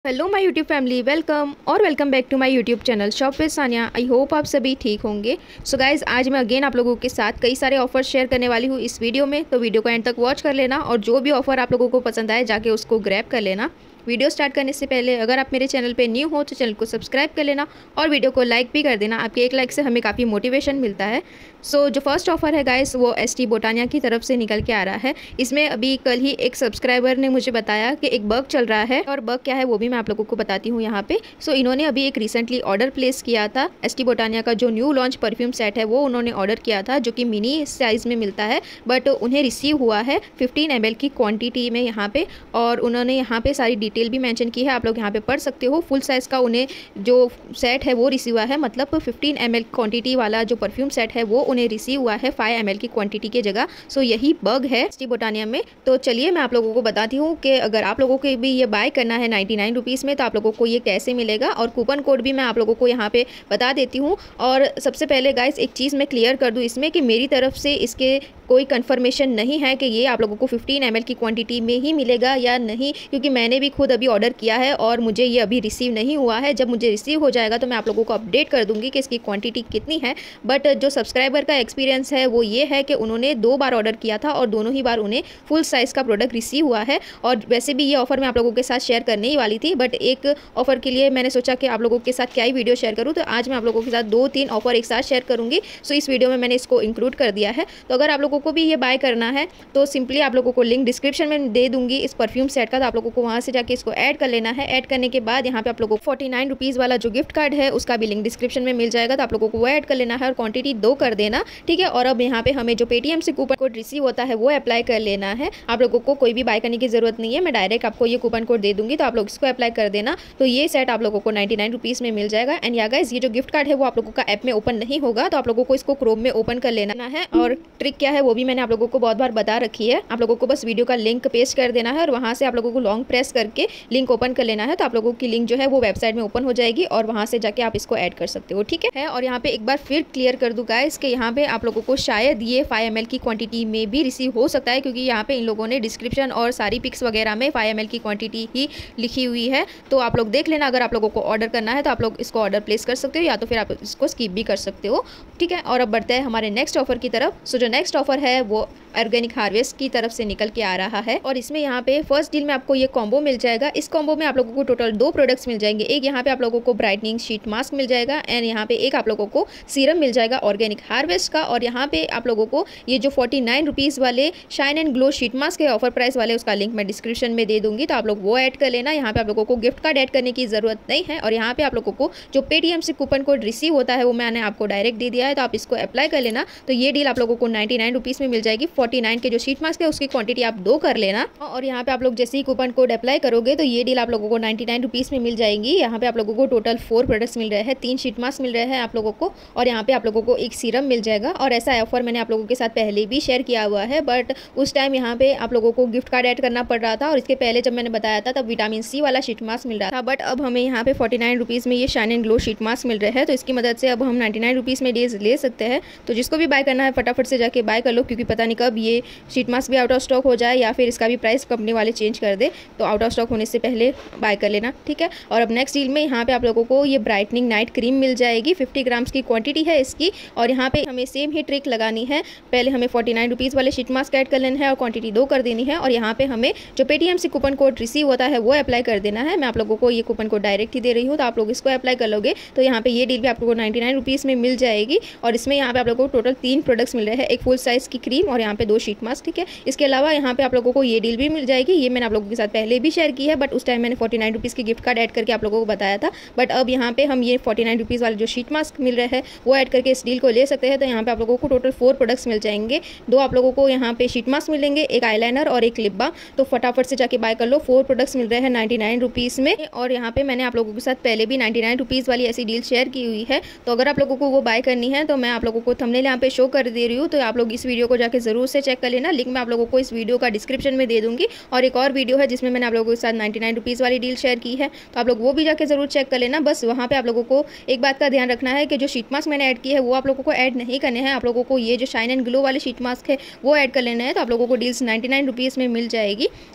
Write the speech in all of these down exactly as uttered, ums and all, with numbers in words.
Hello my YouTube family, welcome और welcome back to my YouTube channel shop with Sania. I hope आप सभी ठीक होंगे। सो गाइज, आज मैं अगेन आप लोगों के साथ कई सारे ऑफर शेयर करने वाली हूँ इस वीडियो में, तो वीडियो को एंड तक वॉच कर लेना और जो भी ऑफर आप लोगों को पसंद आए जाके उसको ग्रैब कर लेना। वीडियो स्टार्ट करने से पहले अगर आप मेरे चैनल पे न्यू हो तो चैनल को सब्सक्राइब कर लेना और वीडियो को लाइक भी कर देना। आपके एक लाइक से हमें काफ़ी मोटिवेशन मिलता है। सो so, जो फर्स्ट ऑफर है गाइस वो एसटी बोटानिया की तरफ से निकल के आ रहा है। इसमें अभी कल ही एक सब्सक्राइबर ने मुझे बताया कि एक बग चल रहा है, और बग क्या है वो भी मैं आप लोगों को बताती हूँ यहाँ पे। सो so, इन्होंने अभी एक रिसेंटली ऑर्डर प्लेस किया था। एसटी बोटानिया का जो न्यू लॉन्च परफ्यूम सेट है वो उन्होंने ऑर्डर किया था, जो कि मिनी साइज़ में मिलता है, बट उन्हें रिसीव हुआ है फिफ्टीन एम एल की क्वान्टिटी में यहाँ पे। और उन्होंने यहाँ पे सारी डिटेल भी मैंशन की है, आप लोग यहाँ पे पढ़ सकते हो। फुल साइज़ का उन्हें जो सेट है वो रिसीव हुआ है, मतलब फिफ्टीन एम एल क्वान्टिटी वाला जो परफ्यूम सेट है वो उन्हें रिसीव हुआ है फाइव एम एल की क्वांटिटी की जगह। सो यही बग है एसटी बोटानिया में। तो चलिए मैं आप लोगों को बताती हूँ कि अगर आप लोगों को भी ये बाय करना है नाइन्टी नाइन रुपीज़ में तो आप लोगों को ये कैसे मिलेगा, और कूपन कोड भी मैं आप लोगों को यहाँ पे बता देती हूँ। और सबसे पहले गाइस एक चीज़ मैं क्लियर कर दूँ इसमें कि मेरी तरफ से इसके कोई कंफर्मेशन नहीं है कि ये आप लोगों को फिफ्टीन एम एल की क्वांटिटी में ही मिलेगा या नहीं, क्योंकि मैंने भी खुद अभी ऑर्डर किया है और मुझे ये अभी रिसीव नहीं हुआ है। जब मुझे रिसीव हो जाएगा तो मैं आप लोगों को अपडेट कर दूंगी कि इसकी क्वांटिटी कितनी है। बट जो सब्सक्राइबर का एक्सपीरियंस है वो ये है कि उन्होंने दो बार ऑर्डर किया था और दोनों ही बार उन्हें फुल साइज़ का प्रोडक्ट रिसीव हुआ है। और वैसे भी ये ऑफर मैं आप लोगों के साथ शेयर करने ही वाली थी, बट एक ऑफर के लिए मैंने सोचा कि आप लोगों के साथ क्या ही वीडियो शेयर करूँ, तो आज मैं आप लोगों के साथ दो तीन ऑफर एक साथ शेयर करूँगी। सो इस वीडियो में मैंने इसको इंक्लूड कर दिया है। तो अगर आप लोगों को भी ये बाय करना है तो सिंपली आप लोगों को लिंक डिस्क्रिप्शन में दे दूंगी इस परफ्यूम सेट का, तो आप लोगों को वहां से जाके इसको ऐड कर लेना है। ऐड करने के बाद यहाँ पे आप लोगों को फोर्टी नाइन रुपीज़ वाला जो गिफ्ट कार्ड है उसका भी लिंक डिस्क्रिप्शन में मिल जाएगा, तो आप लोगों को वो ऐड कर लेना है और क्वांटिटी दो कर देना, ठीक है। और अब यहाँ पे हमें जो पेटीएम से कूपन कोड रिसीव होता है वो अप्लाई कर लेना है। आप लोगों को कोई भी बाय करने की जरूरत नहीं है, मैं डायरेक्ट आपको ये कूपन कोड दे दूंगी, तो आप लोग इसको अप्लाई कर देना। तो ये सेट आप लोगों को नाइन्टी नाइन रुपीज़ में मिल जाएगा। एंड या गाइस, ये जो गिफ्ट कार्ड है वो आप लोगों का ऐप में ओपन नहीं होगा, तो आप लोगों को इसको क्रोम में ओपन कर लेना है। और ट्रिक क्या है वो भी मैंने आप लोगों को बहुत बार बता रखी है। आप लोगों को बस वीडियो का लिंक पेस्ट कर देना है और वहां से आप लोगों को लॉन्ग प्रेस करके लिंक ओपन कर लेना है, तो आप लोगों की लिंक जो है वो वेबसाइट में ओपन हो जाएगी और वहां से जाके आप इसको ऐड कर सकते हो, ठीक है। और यहाँ पे एक बार फिर क्लियर कर दूं गाइस कि यहाँ पे आप लोगों को शायद ये फाइव एम एल की क्वांटिटी में भी रिसीव हो सकता है, क्योंकि यहाँ पे इन लोगों ने डिस्क्रिप्शन और सारी पिक्स वगैरह में फाइव एम एल की क्वांटिटी ही लिखी हुई है। तो आप लोग देख लेना, अगर आप लोगों को ऑर्डर करना है तो आप लोग इसको ऑर्डर प्लेस कर सकते हो, या तो फिर आप इसको स्किप भी कर सकते हो, ठीक है। और अब बढ़ते हैं हमारे नेक्स्ट ऑफर की तरफ। सो जो नेक्स्ट ऑफर है वो ऑर्गेनिक हार्वेस्ट की तरफ से निकल के आ रहा है, और इसमें यहाँ पे फर्स्ट डील में आपको ये कॉम्बो मिल जाएगा। इस कॉम्बो में आप लोगों को टोटल दो प्रोडक्ट्स मिल जाएंगे। एक यहाँ पे आप लोगों को ब्राइटनिंग शीट मास्क मिल जाएगा, एंड यहाँ पे एक आप लोगों को सीरम मिल जाएगा ऑर्गेनिक हार्वेस्ट का। और यहाँ पे आप लोगों को ये जो फोर्टी नाइन रुपीज़ वाले shine and glow sheet mask के ऑफर प्राइस वाले, उसका लिंक मैं डिस्क्रिप्शन में दे दूंगी, तो आप लोग वो ऐड कर लेना। यहाँ पे आप लोगों को गिफ्ट कार्ड ऐड करने की जरूरत नहीं है। और यहाँ पे आप लोगों को जो पेटीएम से कूपन कोड रिसीव होता है वो मैंने आपको डायरेक्ट दे दिया है, तो आप इसको अप्लाई कर लेना। तो ये डील आप लोगों को नाइन्टी नाइन रुपीज़ में मिल जाएगी। फोर्टी नाइन के जो शीट मास्क है उसकी क्वांटिटी आप दो कर लेना। और यहाँ पे आप लोग जैसे ही कूपन कोड अप्लाई करोगे तो ये डील आप लोगों को नाइन्टी नाइन रुपीज़ में मिल जाएगी। यहाँ पे आप लोगों को टोटल फोर प्रोडक्ट्स मिल रहे हैं, तीन शीट मास्क मिल रहे हैं आप लोगों को, और यहाँ पे आप लोगों को एक सीरम मिल जाएगा। और ऐसा ऑफर मैंने आप लोगों के साथ पहले भी शेयर किया हुआ है, बट उस टाइम यहाँ पे आप लोगों को गिफ्ट कार्ड ऐड करना पड़ रहा था, और इसके पहले जब मैंने बताया था तब विटामिन सी वाला शीट मास्क मिल रहा था। बट अब हमें यहाँ पे फोर्टी नाइन रुपीज़ में ये shine and glow sheet mask मिल रहे हैं, तो इसकी मदद से अब हम नाइन्टी नाइन रुपीज़ में डील्स ले सकते हैं। तो जिसको भी बाय करना है फटाफट से जाके बाय कर लो, क्योंकि पता नहीं कब ये शीट मास्क भी आउट ऑफ स्टॉक हो जाए या फिर इसका भी प्राइस कंपनी वाले चेंज कर दे, तो आउट ऑफ स्टॉक होने से पहले बाय कर लेना, ठीक है। और अब नेक्स्ट डील में यहाँ पे आप लोगों को ये ब्राइटनिंग नाइट क्रीम मिल जाएगी। फिफ्टी ग्राम्स की क्वांटिटी है इसकी, और यहाँ पे हमें सेम ही ट्रिक लगानी है। पहले हमें फोर्टी नाइन रुपीज़ वाले शीट मास्क ऐड कर लेना है और क्वांटिटी दो कर देनी है, और यहाँ पे हमें जो पेटीएम से कूपन कोड रिसीव होता है वो अप्लाई कर देना है। मैं आप लोगों को ये कूपन कोड डायरेक्ट ही दे रही हूँ, तो आप लोग इसको अप्लाई कर लोगे तो यहाँ पे ये डील भी आप लोगों को नाइन्टी नाइन रुपीज़ में मिल जाएगी। और इसमें यहाँ पे आप लोगों को टोटल तीन प्रोडक्ट्स मिल रहे हैं, एक फुल साइज की क्रीम और यहाँ पे दो शीट मास्क, ठीक है। इसके अलावा यहाँ पे आप लोगों को ये डील भी मिल जाएगी। ये मैंने आप लोगों के साथ पहले भी शेयर की है, बट उस टाइम मैंने फोर्टी नाइन रुपीज़ की गिफ्ट कार्ड ऐड करके आप लोगों को बताया था। बट अब यहाँ पे हम ये फोर्टी नाइन रुपीज़ वाले जो शीट मास्क मिल रहे हैं वो ऐड करके इस डील को ले सकते हैं। तो यहाँ पे आप लोगों को टोटल फोर प्रोडक्ट्स मिल जाएंगे। दो आप लोगों को यहाँ पे शीट मास्क मिलेंगे, एक आईलाइनर और एक लिप बाम। तो फटाफट से जाके बाय कर लो। फोर प्रोडक्ट्स मिल रहे हैं नाइन्टी नाइन रुपीज़ में, और यहाँ पे मैंने आप लोगों के साथ पहले भी नाइन्टी नाइन रुपीज़ वाली ऐसी डील शेयर की हुई है। तो अगर आप लोगों को वो बाय करनी है तो मैं आप लोगों को थंबनेल यहाँ पे शो कर दे रही हूँ, तो आप लोग इस वीडियो को जाके जरूर से चेक कर लेना। लिंक मैं आप लोगों को इस वीडियो का डिस्क्रिप्शन में दे दूंगी। और एक और वीडियो है जिसमें मैंने आप लोगों के साथ नाइन्टी नाइन रुपीज़ वाली डील शेयर की है, तो आप लोग वो भी जाके जरूर चेक कर लेना। बस वहाँ पे आप लोगों को एक बात का ध्यान रखना है कि जो शीट मास्क मैंने ऐड की है वो आप लोगों को ऐड नहीं करने हैं। आप लोगों को ये जो शाइन एंड ग्लो वाले शीट मास्क है वो ऐड कर लेना है, तो आप लोगों को डील्स नाइन्टी नाइन रुपीज़ में मिल जाएगी।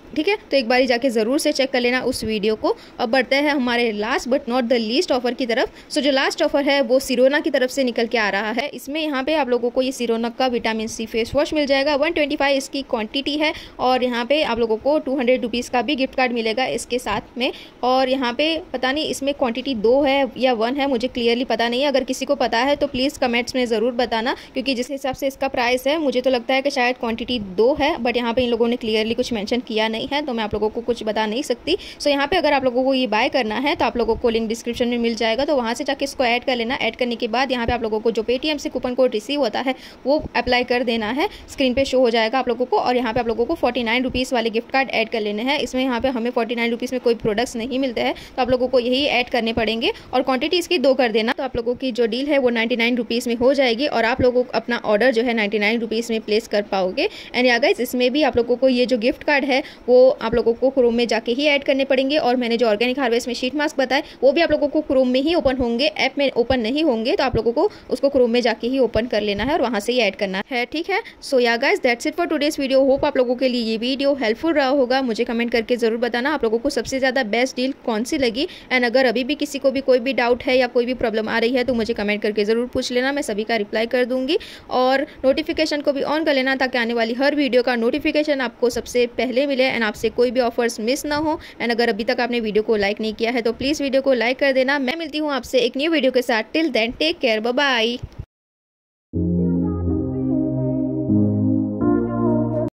ठीक है। तो एक बार जाके ज़रूर से चेक कर लेना उस वीडियो को। अब बढ़ते हैं हमारे last but not the least offer की तरफ। सो जो लास्ट ऑफर है वो सिरोना की तरफ से निकल के आ रहा है। इसमें यहाँ पे आप लोगों को ये सिरोना का विटामिन सी फेस वॉश मिल जाएगा। वन ट्वेंटी फाइव इसकी क्वांटिटी है और यहाँ पे आप लोगों को टू हंड्रेड रुपीज़ का भी गिफ्ट कार्ड मिलेगा इसके साथ में। और यहाँ पे पता नहीं इसमें क्वांटिटी दो है या वन है, मुझे क्लियरली पता नहीं है। अगर किसी को पता है तो प्लीज़ कमेंट्स में ज़रूर बताना, क्योंकि जिस हिसाब से इसका प्राइस है मुझे तो लगता है कि शायद क्वांटिटी दो है, बट यहाँ पे इन लोगों ने क्लियरली कुछ मेंशन किया नहीं है, तो मैं आप लोगों को कुछ बता नहीं सकती। सो यहाँ पे अगर आप लोगों को ये बाय करना है तो आप लोगों को लिंक डिस्क्रिप्शन में मिल जाएगा, तो वहाँ से जाके इसको ऐड कर लेना। ऐड करने के बाद यहाँ पे आप लोगों को जो पेटीएम से कूपन कोड रिसीव होता है वो अप्लाई कर देना है, स्क्रीन पे शो हो जाएगा आप लोगों को। और यहाँ पे आप लोगों को फोर्टी नाइन रुपीज़ वाले गिफ्ट कार्ड ऐड कर लेने हैं। इसमें यहाँ पे हमें फोर्टी नाइन रुपीज़ में कोई प्रोडक्ट्स नहीं मिलते हैं, तो आप लोगों को यही ऐड करने पड़ेंगे और क्वांटिटी इसकी दो कर देना। तो आप लोगों की जो डील है वो नाइन्टी नाइन रुपीज़ में हो जाएगी और आप लोगों को अपना ऑर्डर जो है नाइन्टी नाइन रुपीज़ में प्लेस कर पाओगे। एंड या गाइस, इसमें भी आप लोगों को ये जो गिफ्ट कार्ड है वो आप लोगों को क्रोम में जाके ही ऐड करने पड़ेंगे। और मैंने जो ऑर्गेनिक हार्वेस्ट में शीट मास्क बताए वो भी आप लोगों को क्रोम में ही ओपन होंगे, ऐप में ओपन नहीं होंगे, तो आप लोगों को उसको क्रोम में जाके ही ओपन कर लेना है और वहाँ से ही ऐड करना है, ठीक है। So yeah guys, that's it for today's video. Hope आप लोगों के लिए ये वीडियो हेल्पफुल रहा होगा। मुझे कमेंट करके जरूर बताना आप लोगों को सबसे ज़्यादा बेस्ट डील कौन सी लगी। एंड अगर अभी भी किसी को भी कोई भी डाउट है या कोई भी प्रॉब्लम आ रही है तो मुझे कमेंट करके ज़रूर पूछ लेना, मैं सभी का रिप्लाई कर दूंगी। और नोटिफिकेशन को भी ऑन कर लेना ताकि आने वाली हर वीडियो का नोटिफिकेशन आपको सबसे पहले मिले एंड आपसे कोई भी ऑफर्स मिस ना हो। एंड अगर अभी तक आपने वीडियो को लाइक नहीं किया है तो प्लीज़ वीडियो को लाइक कर देना। मैं मिलती हूँ आपसे एक न्यू वीडियो के साथ। Till then take care, bye bye.